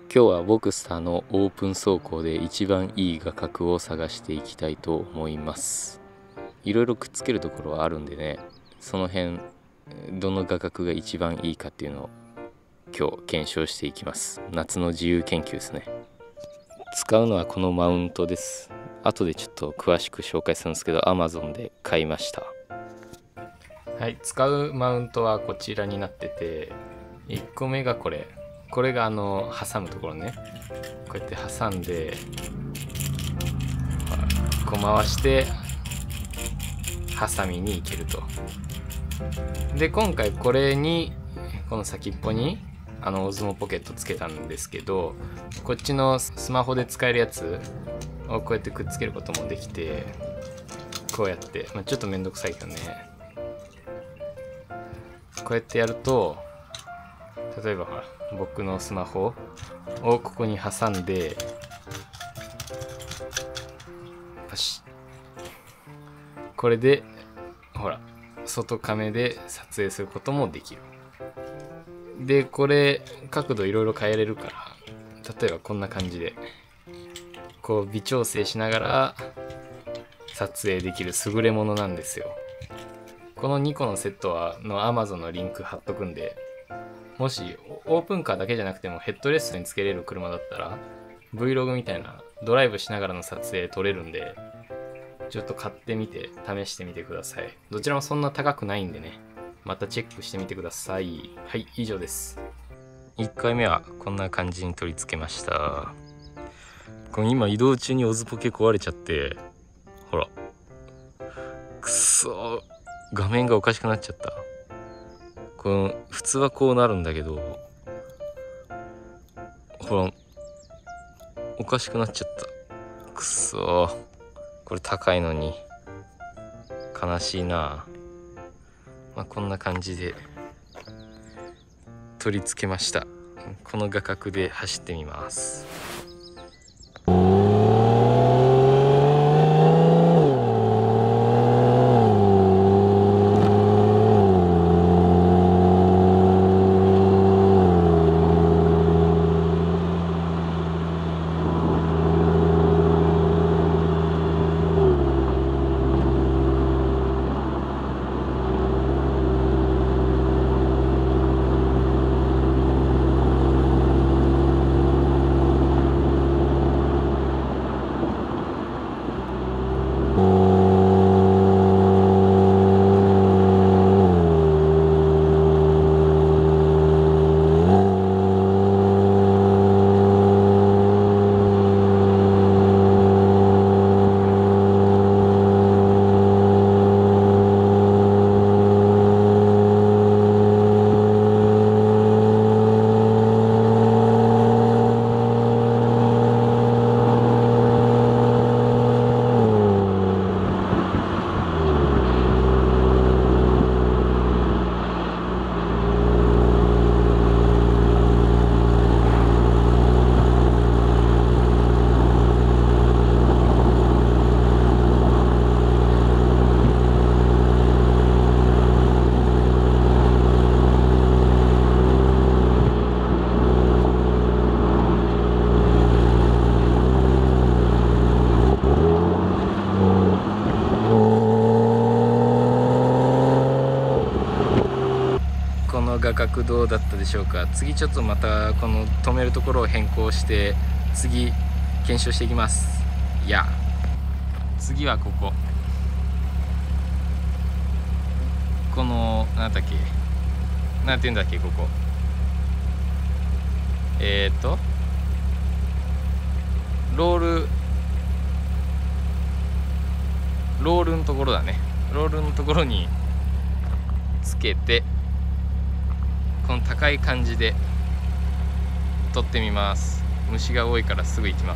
今日はボクスターのオープン走行で一番いい画角を探していきたいと思います。いろいろくっつけるところはあるんでね、その辺どの画角が一番いいかっていうのを今日検証していきます。夏の自由研究ですね。使うのはこのマウントです。後でちょっと詳しく紹介するんですけど Amazon で買いました。はい、使うマウントはこちらになってて、1個目がこれが挟むところね。こうやって挟んでこう回してハサミにいけると。で今回これにこの先っぽにオズモポケットつけたんですけど、こっちのスマホで使えるやつをこうやってくっつけることもできて、こうやって、ちょっとめんどくさいけどね、こうやってやると、例えばほら僕のスマホをここに挟んでパシッ、これでほら外カメで撮影することもできる。でこれ角度いろいろ変えれるから、例えばこんな感じでこう微調整しながら撮影できる優れものなんですよ。この2個のセットの Amazon のリンク貼っとくんで、もしオープンカーだけじゃなくてもヘッドレストにつけれる車だったら Vlog みたいなドライブしながらの撮影撮れるんで、ちょっと買ってみて試してみてください。どちらもそんな高くないんでね、またチェックしてみてください。はい、以上です。1回目はこんな感じに取り付けました。この今移動中にオズポケ壊れちゃって、ほらくそ、画面がおかしくなっちゃった。この普通はこうなるんだけど、ほらおかしくなっちゃった。くそ、これ高いのに悲しいな。こんな感じで取り付けました。この画角で走ってみます。画角どうだったでしょうか。次ちょっとまたこの止めるところを変更して次検証していきます。いや、次はこのなんだっけ、なんていうんだっけ、ここロールのところだね。ロールのところにつけて、この高い感じで撮ってみます。虫が多いからすぐ行きます。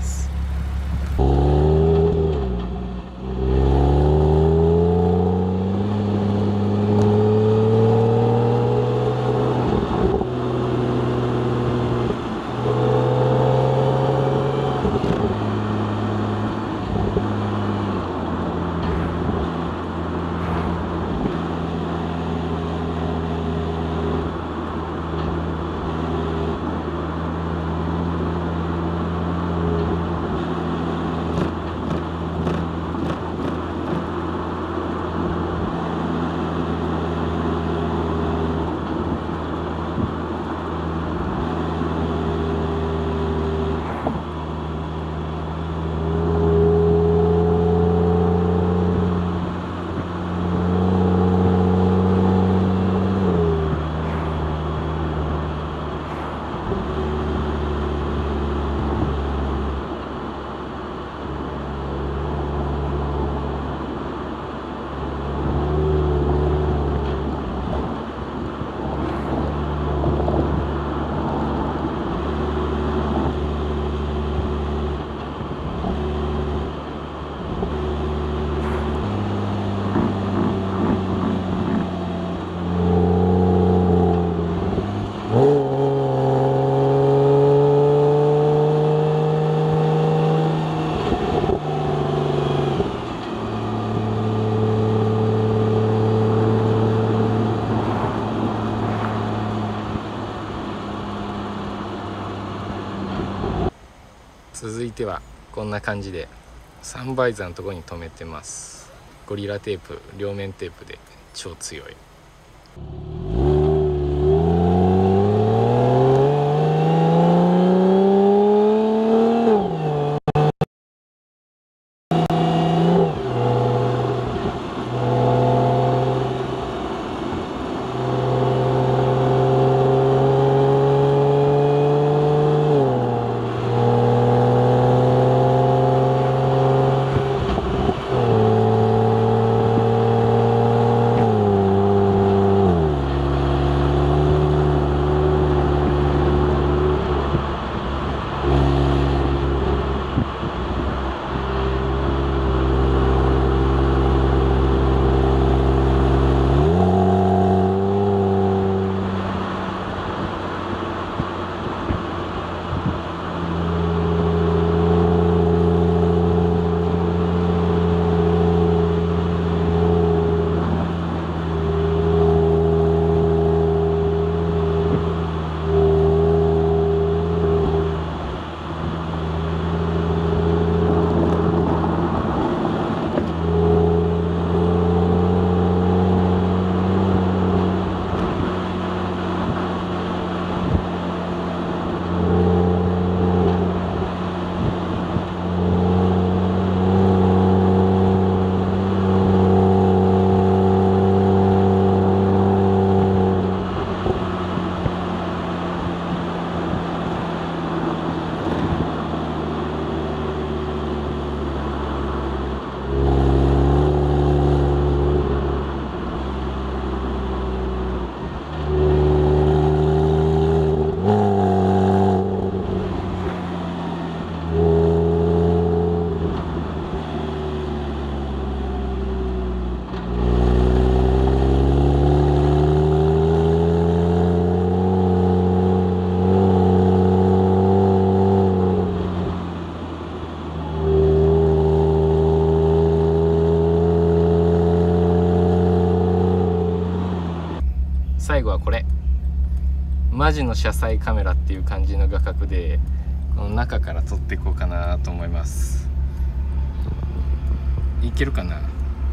続いてはこんな感じでサンバイザーのところに留めてます。ゴリラテープ、両面テープで超強い。最後はこれマジの車載カメラっていう感じの画角でこの中から撮っていこうかなと思います。いけるかな。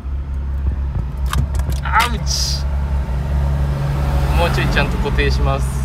アウチ。もうちょいちゃんと固定します。